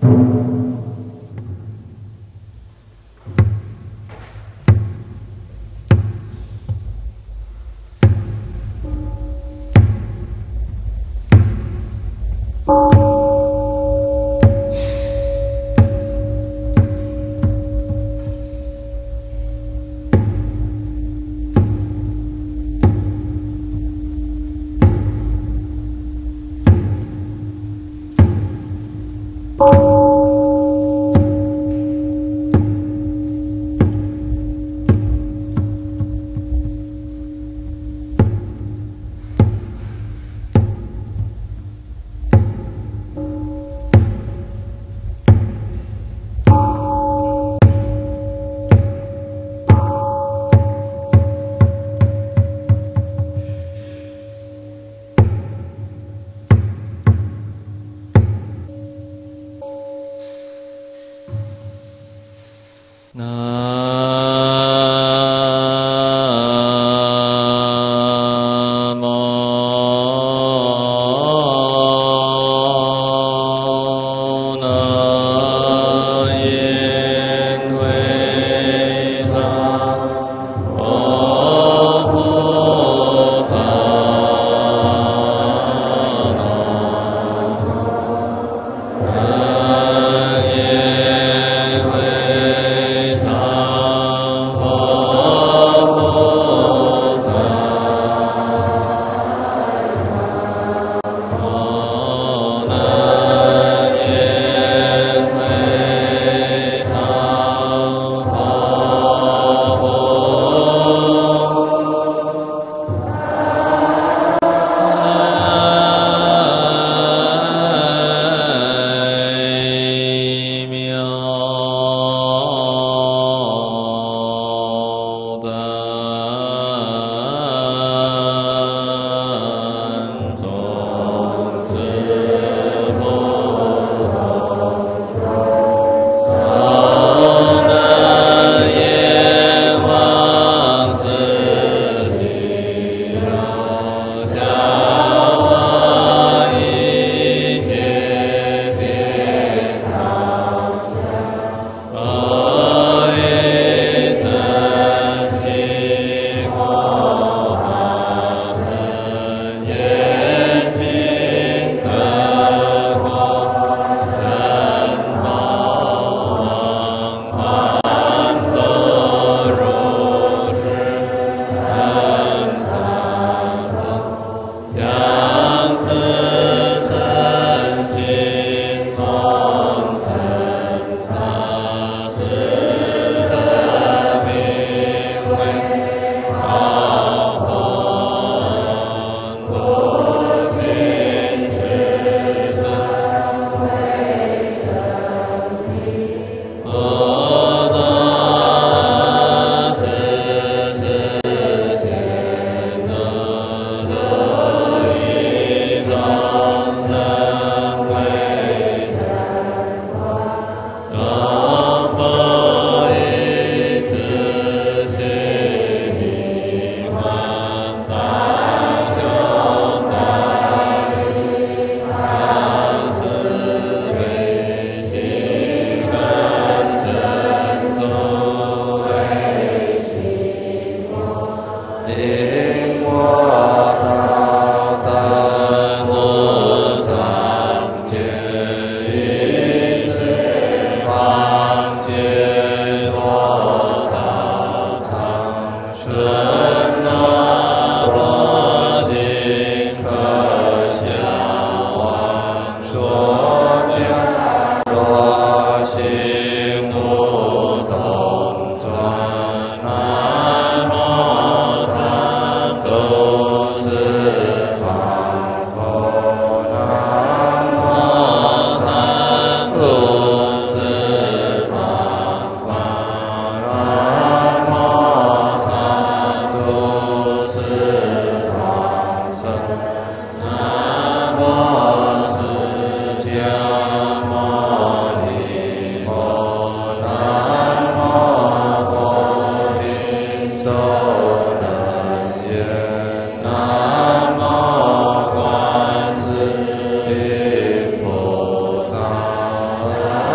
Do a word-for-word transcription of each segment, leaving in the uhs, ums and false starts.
萨。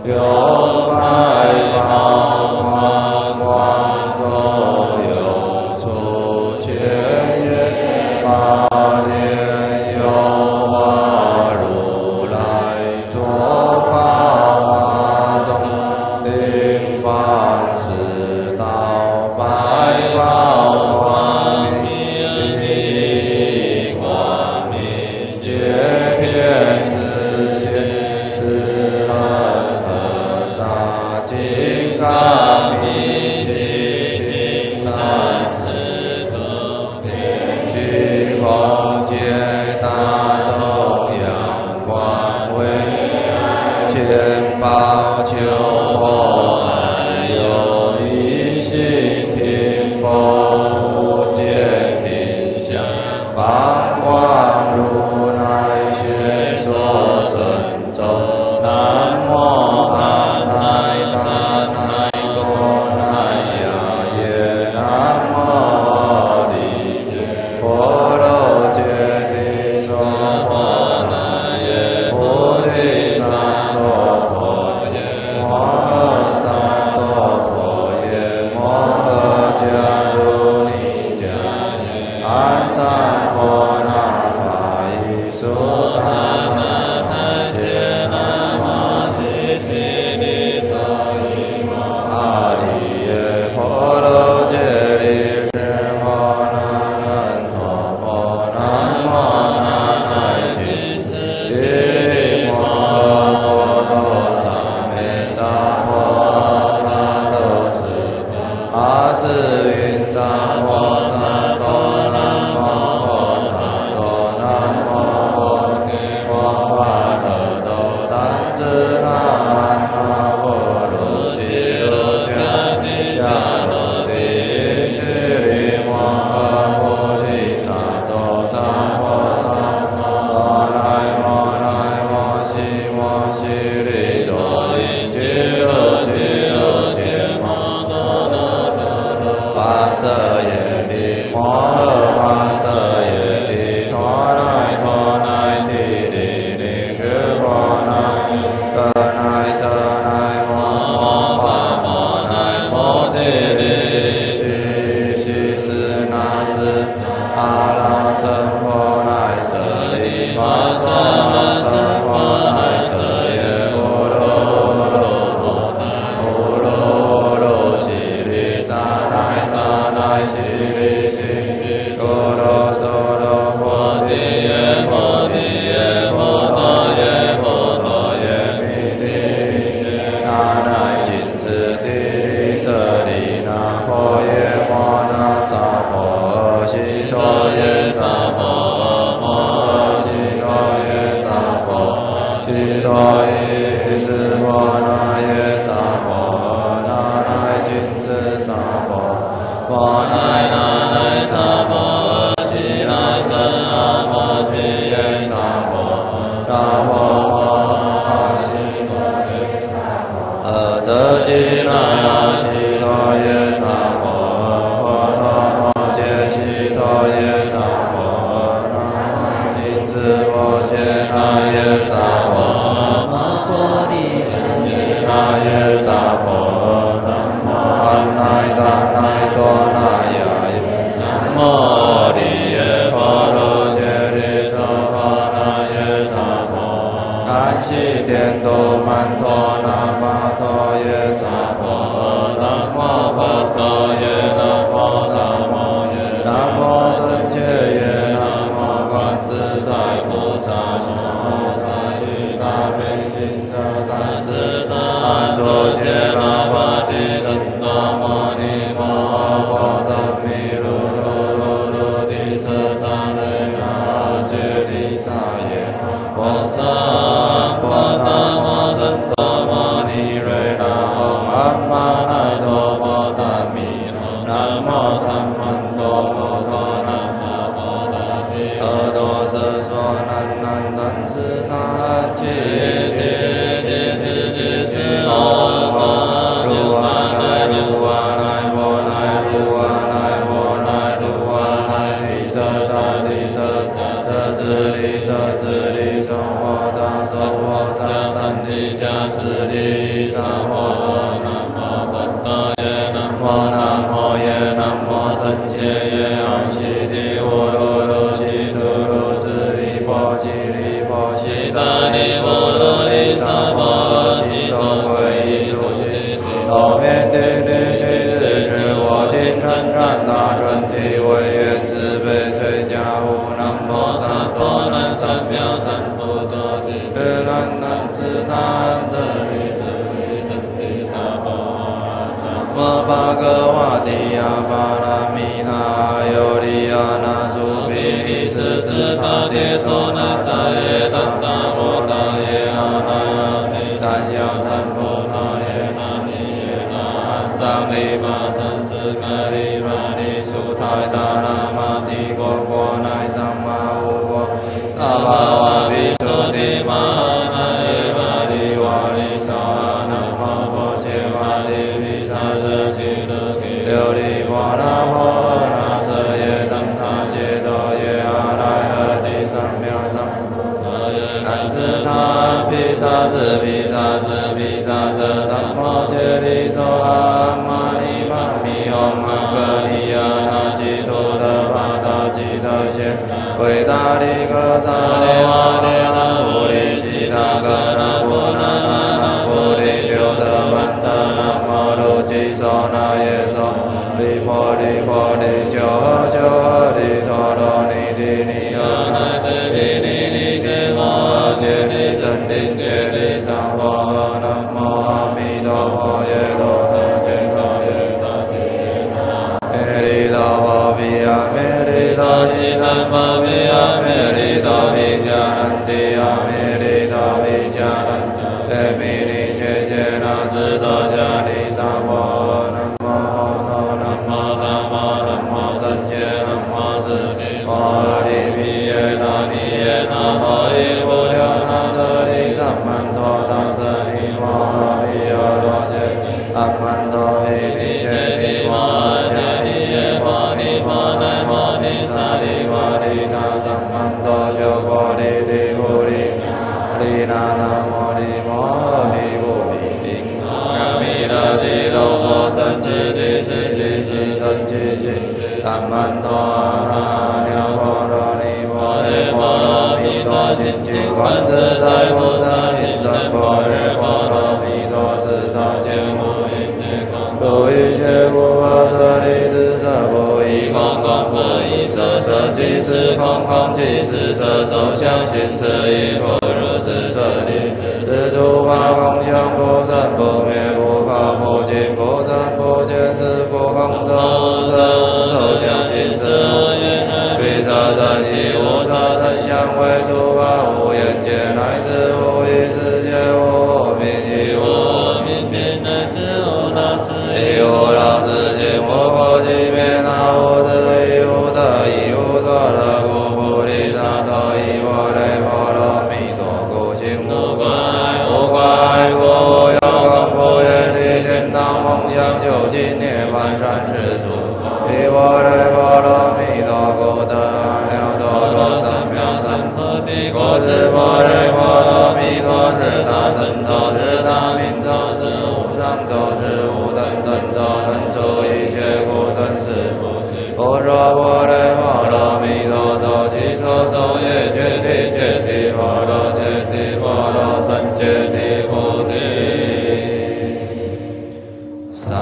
有百宝光光中有出千叶八莲有花如来坐宝华中顶方四道百宝光明一光明界遍四现四恒河沙金刚密集金山四周遍虚空界大众阳光为千宝求佛安有一心听佛见定相八光如来学说神咒南无阿赖达那多那呀耶南无阿弥婆罗揭谛娑婆那耶菩提萨埵婆耶摩诃萨埵婆耶摩诃迦卢尼迦耶安三婆那法伊苏达那他谢那摩悉提利多伊摩阿利耶婆罗揭谛是婆那难陀婆南无那乃吉斯提利摩诃婆罗萨美萨婆阿那都是阿是云扎婆萨多南无婆萨多南无婆摩诃可多丹支那安那波罗悉罗迦帝迦罗帝须利摩诃菩提萨埵萨婆萨摩来摩来摩悉摩悉利多因俱卢俱卢羯摩多那多多跋舍耶帝摩诃跋舍耶帝陀那陀那帝利令是婆那可那遮那摩摩诃摩那摩帝利须须是那是阿拉僧婆那舍利玛娑那僧婆那舍耶波罗罗婆波罗罗悉利萨那萨那悉利悉波罗娑罗婆提耶婆提耶婆多耶婆多耶弥帝利那那金持帝利舍利那婆耶摩那萨婆悉陀耶萨婆摩诃悉陀耶萨婆悉陀耶是婆那耶萨婆那那金持萨婆摩那那那萨婆悉那僧那婆悉耶萨婆那婆摩诃悉陀耶萨婆阿遮吉那呀悉陀耶萨婆婆陀摩揭悉陀耶萨婆那摩金持婆揭那耶萨婆摩诃利舍揭那耶萨婆南无阿赖达那多那呀耶南无阿利耶婆罗揭谛娑婆那耶萨婆甘悉颠都曼陀那巴陀耶萨婆南无波多耶南无南无耶南无僧伽耶南无观自在菩萨摩诃萨俱大悲心者大智大安卓揭那萨婆诃。南无本大耶，南无南无耶，南无僧伽耶，安悉地呼噜噜悉嘟噜支离婆吉利婆悉达利波罗利萨婆悉受皈依修行，老遍地地须知是我今称赞大纯体唯愿慈悲垂加护。南无萨多南三藐三菩提智难难智难得利智利真谛萨婆诃。南无巴格瓦提亚巴拉米他尤利亚那苏毗利斯支他迭娑那扎耶达达摩达耶阿那耶丹亚三波那耶那尼耶那安桑利玛三世格利玛利苏泰达那玛帝国国乃桑玛乌国阿巴瓦比苏提玛那耶玛利瓦利萨那玛波切玛利毗萨遮吉勒吉琉璃波那婆诃那舍耶当他揭多耶阿赖诃帝三藐三南自他毗萨斯毗萨斯毗萨遮三摩揭利娑哈玛尼玛咪吽玛格利亚那吉多德帕达吉德谢维达利格萨利瓦利那菩提悉达格那婆那那那菩提丢德曼德那摩罗吉娑那耶娑利婆利婆利求诃求诃利陀罗尼提尼诃那提提尼尼提摩揭利真灵揭利萨婆诃。南无阿弥陀佛耶罗那揭多耶那提耶那മേ利多波毗呀മേ利多悉檀波毗呀മേ利多毗迦南帝呀മേ利多毗迦南帝弥利切切那智多迦利萨婆诃。南无佛陀南无达摩南无僧伽南无释摩诃利毗耶那尼耶那婆利无量那舍利萨曼陀当舍利摩诃毗耶罗揭阿曼陀毗利揭提摩诃迦利耶摩尼摩奈摩尼萨利摩利那萨曼陀修婆利利菩利利那那摩利摩诃毗菩毗阿弥勒帝罗婆僧智地悉地悉僧祇悉阿曼陀阿那鸟婆罗尼婆耶婆罗蜜多心经观自在菩萨心生婆耶婆罗蜜多是照见无因界空不一切无我舍利子舍不异空空不异色色即是空空即是色受想行识亦复如是舍利是诸法空相不生不灭不可不净不增不减是故空中无色无受想行识彼色身亦无色身相为诸法无眼界乃至无意识界无我命亦无我命界乃至无老死亦无老死界无过即灭那无智亦无得亦无所得故菩提萨埵依婆雷婆罗蜜多故行无关无关故无有空不愿离天堂梦想究竟涅槃善事处依婆雷婆罗蜜多故得阿耨多罗三藐三菩提果是婆雷婆罗蜜多是大神咒是大明咒是无上咒是无等等咒能除一切苦真是不说婆雷婆罗蜜多咒其所咒也揭谛揭谛婆罗揭谛婆罗僧揭谛菩提萨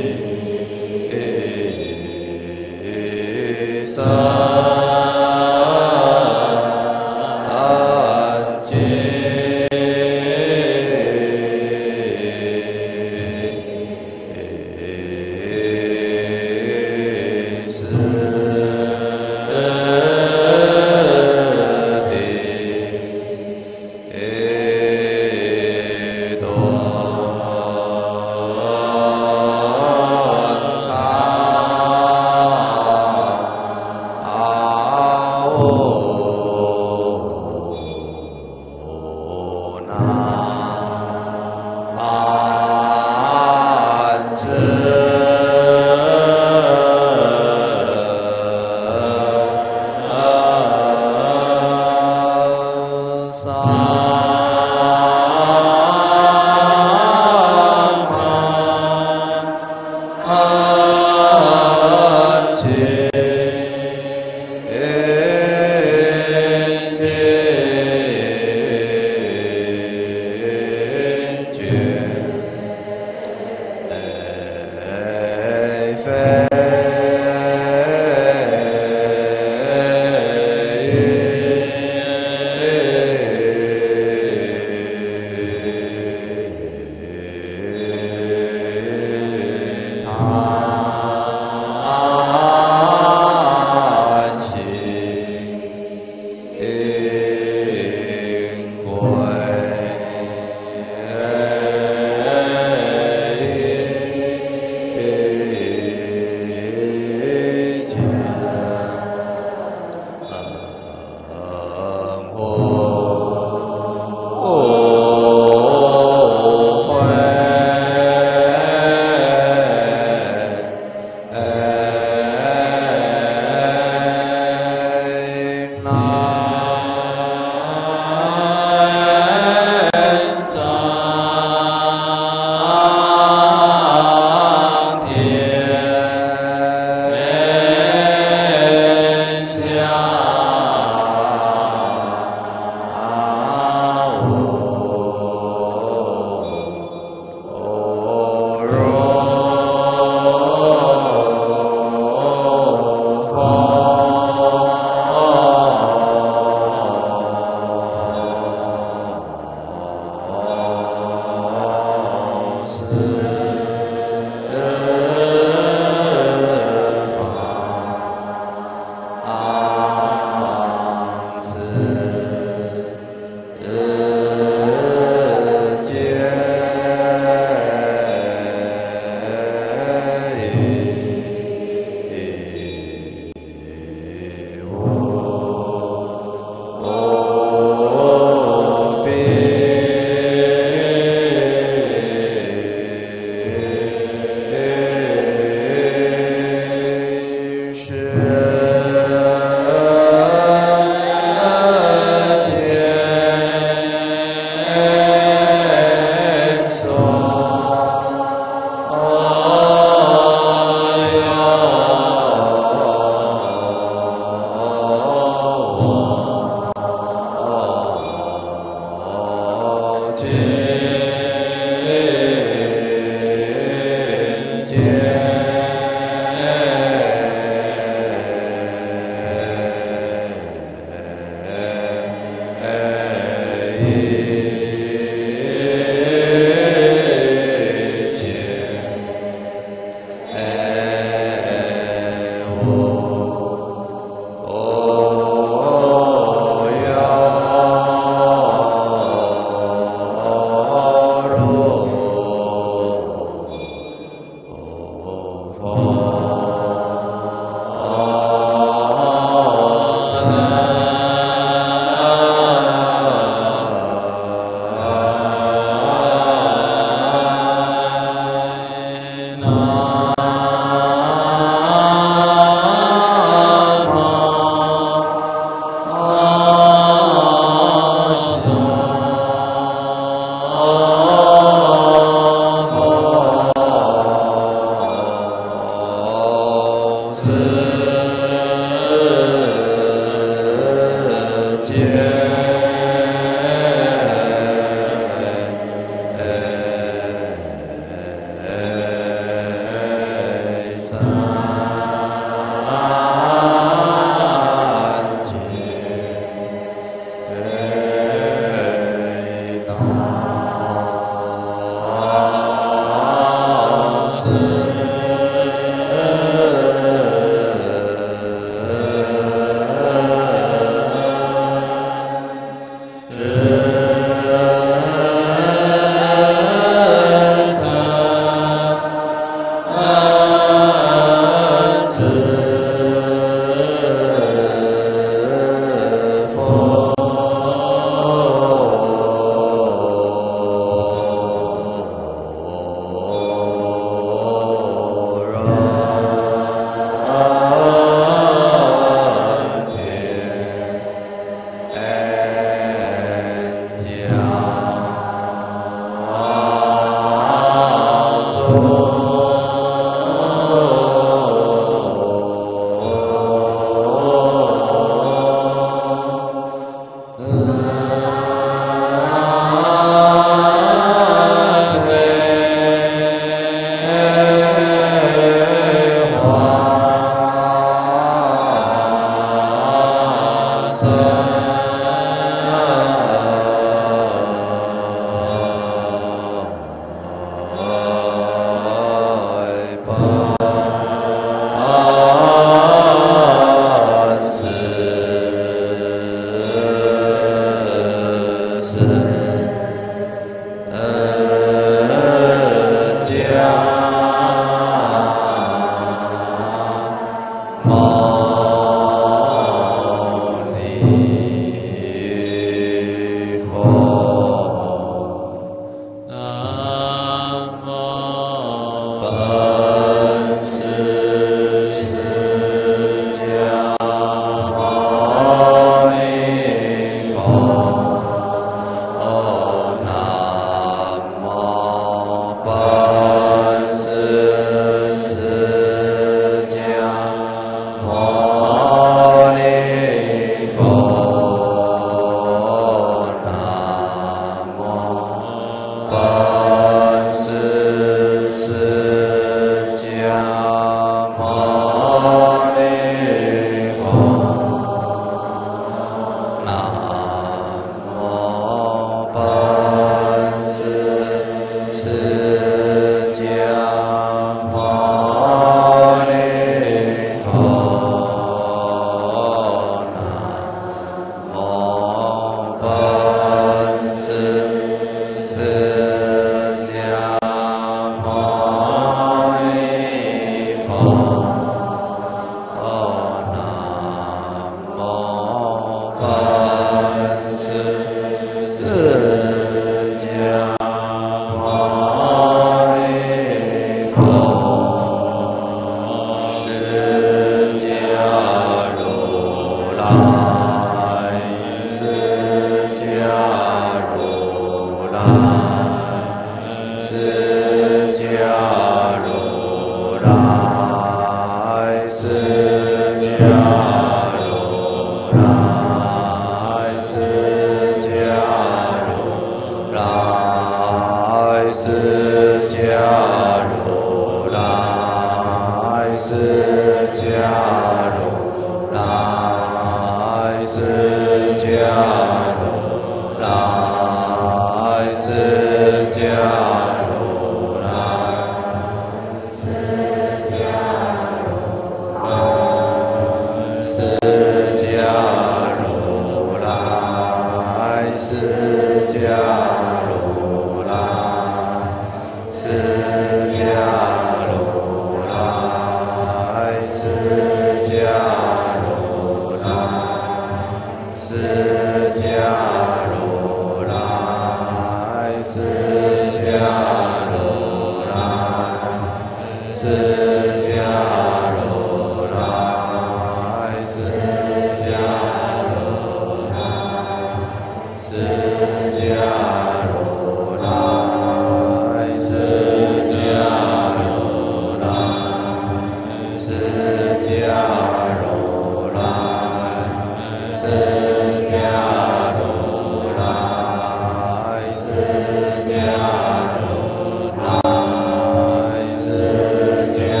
释迦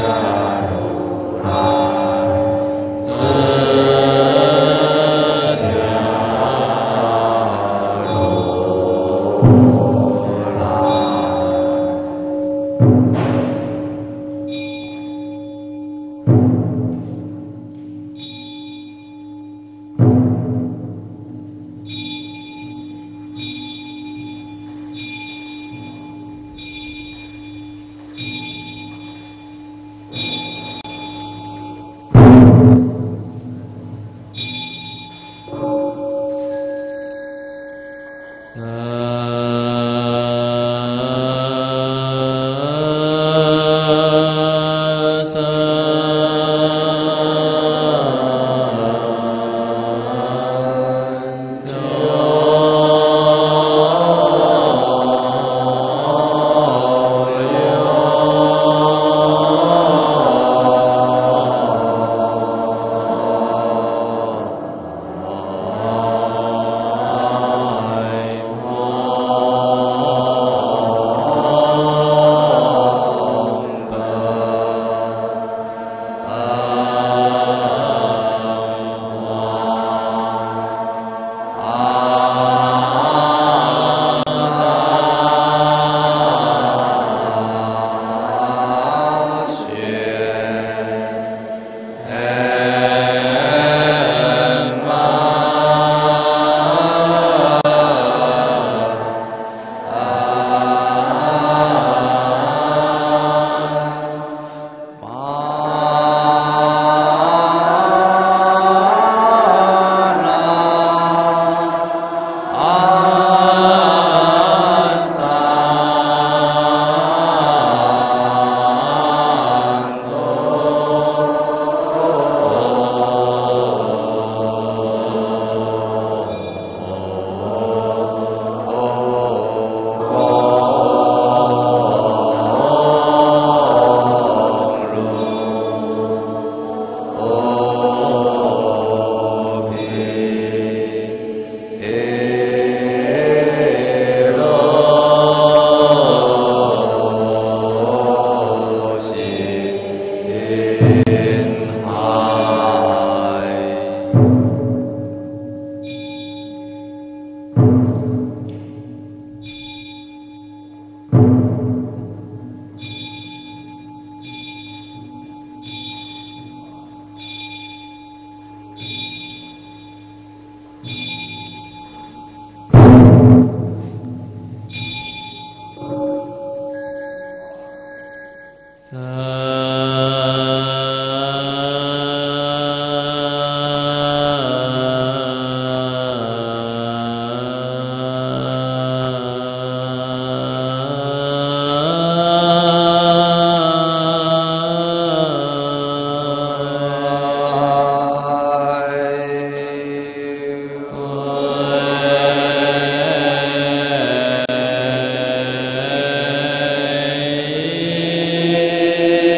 Amen.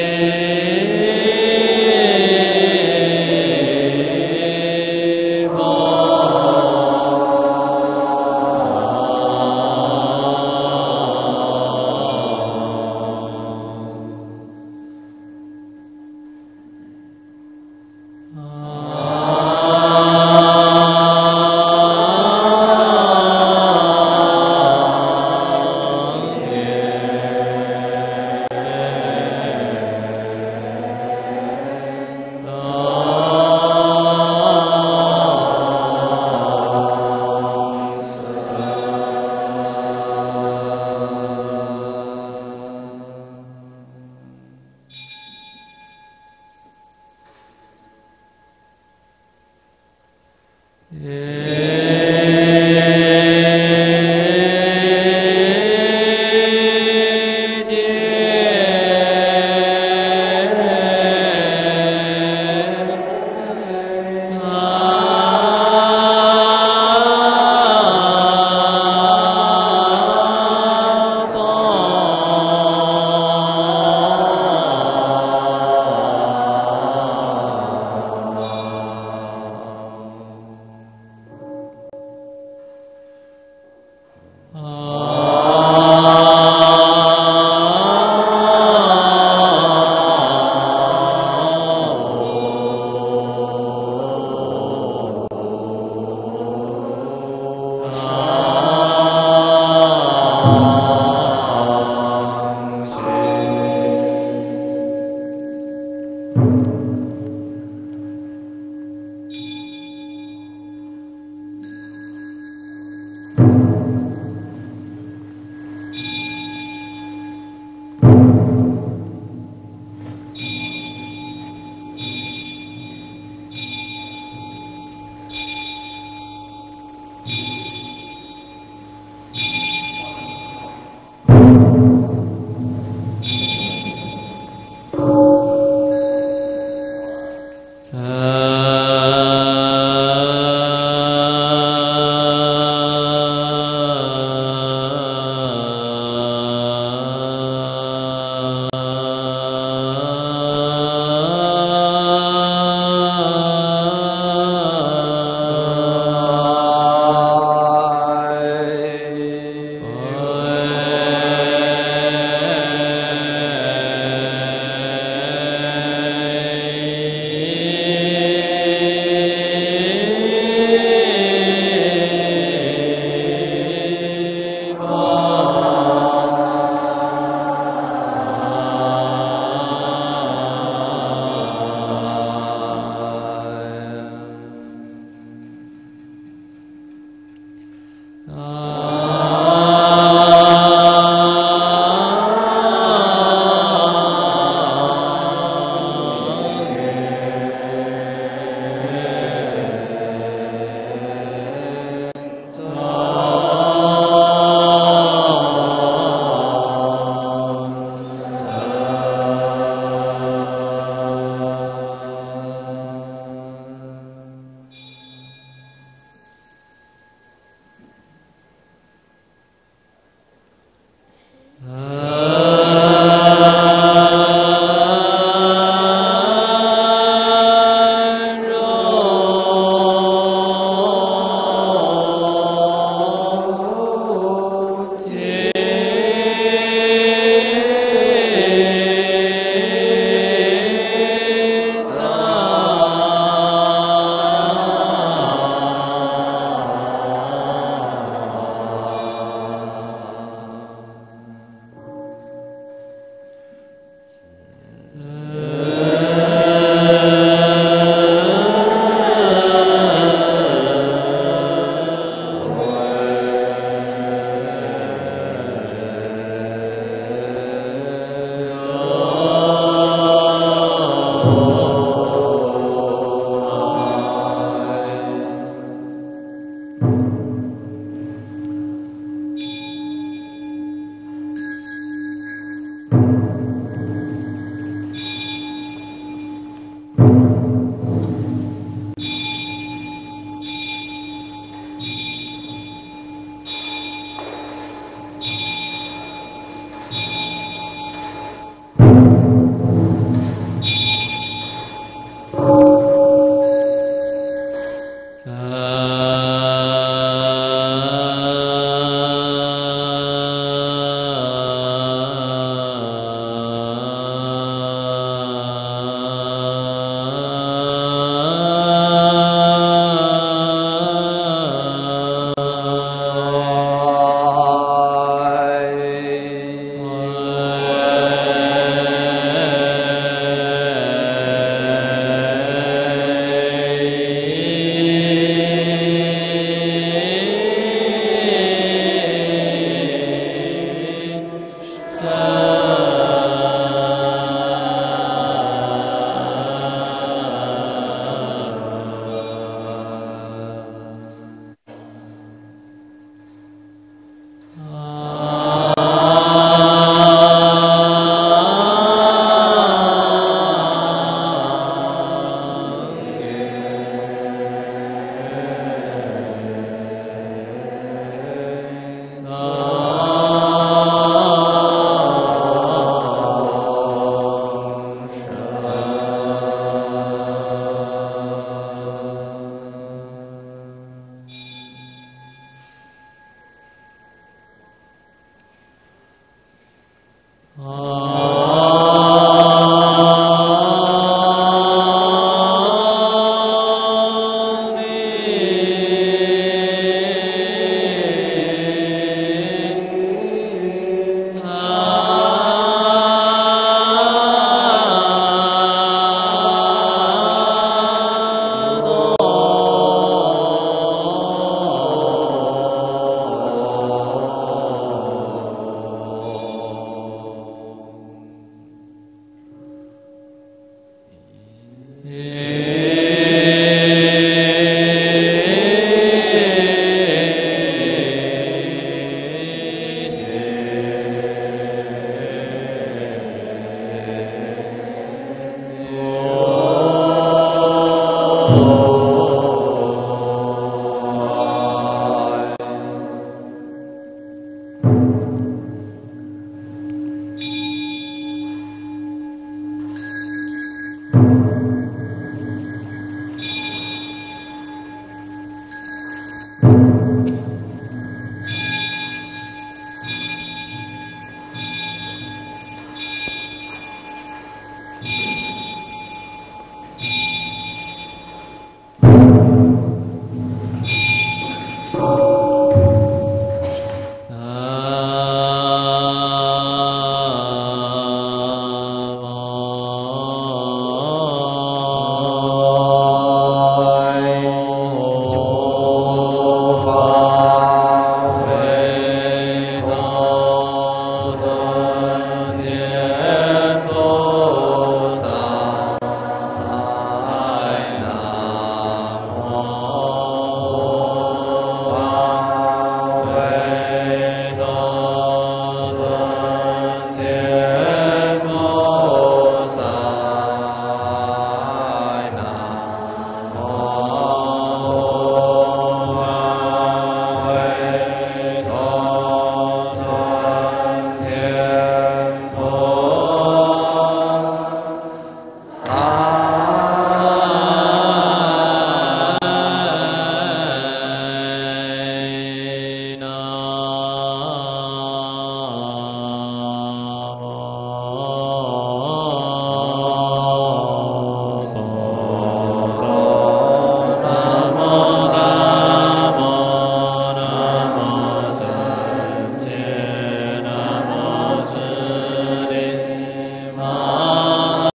啊。